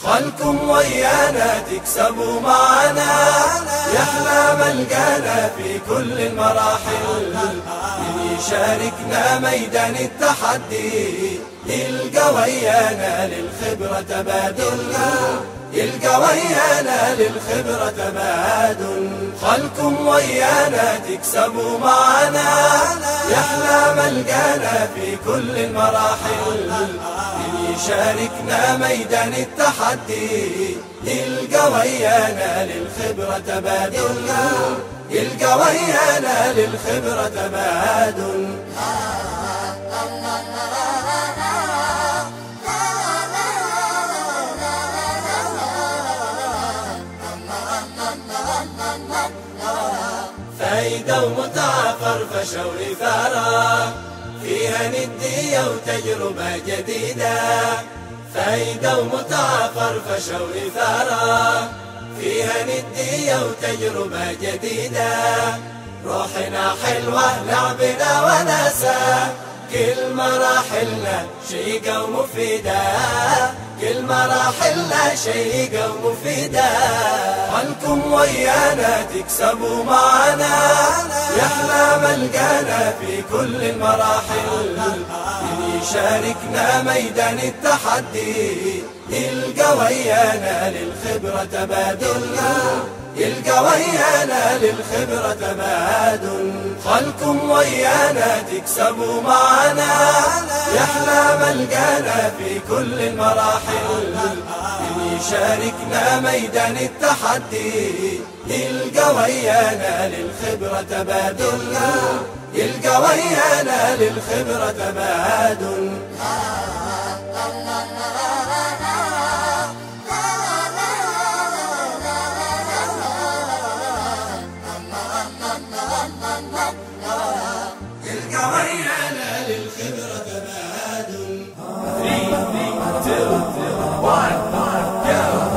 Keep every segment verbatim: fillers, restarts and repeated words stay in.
خلكم ويانا تكسبوا معنا، يحلى ملقانا في كل المراحل. من يشاركنا ميدان التحدي يلقى ويانا للخبرة تبادل، يلقى ويانا للخبرة تبادل. خلكم ويانا تكسبوا معنا، يحلى ملقانا في كل المراحل. من يشاركنا ميدان التحدي يلقى ويانا للخبرة تبادل، يلقى ويانا للخبرة تبادل. فايدة ومتعة فرفشة وإثارة، فيها ندية وتجربة جديدة. فايدة ومتعة فرفشة وإثارة، فيها ندية وتجربة جديدة. روحنا حلوة لعبنا وناسة، كل مراحلنا شيقة ومفيدة، كل مراحلنا شيقة ومفيدة. خلكم ويانا تكسبوا معنا، يحلى ملقانا في كل المراحل. من يشاركنا ميدان التحدي يلقى ويانا للخبرة تبادل، يلقى ويانا للخبرة تبادل. خلكم ويانا تكسبوا معنا، يحلى ملقانا في كل المراحل. من يشاركنا ميدان التحدي يلقى ويانا للخبرة تبادل، يلقى ويانا للخبرة تبادل. يلقى ويانا للخبرة تبادل. three, two, one, go!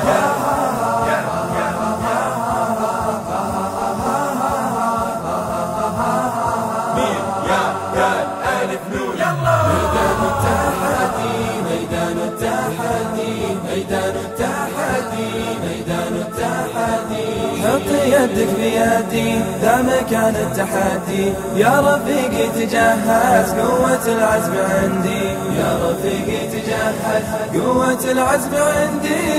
مين يا قال ألف نون يلا. ميدان التحدي ميدان التحدي ميدان التحدي ميدان التحدي. حط يدك في يدي ذا مكان التحدي، يا رفيقي تجهز قوة العزم عندي، يا رفيقي تجهز قوة العزم عندي.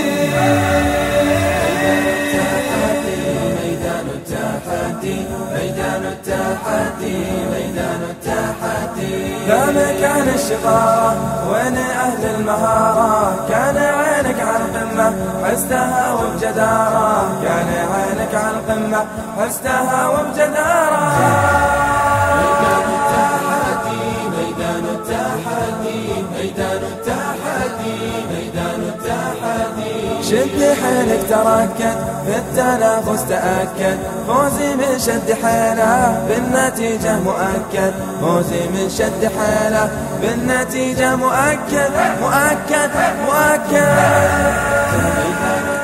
ميدان التحدي ميدان التحدي ميدان التحدي. ذا مكان الشطارة وين أهل المهارة، كان عينك على القمة حستها وبجدارة، كان عينك على القمة حستها وبجدارة. ميدان التحدي ميدان التحدي ميدان التحدي ميدان التحدي. شد حيلك تركت في التنافس تأكد، فوزي من شد حيله بالنتيجة مؤكد، فوزي من شد حيله بالنتيجة مؤكد مؤكد مؤكد.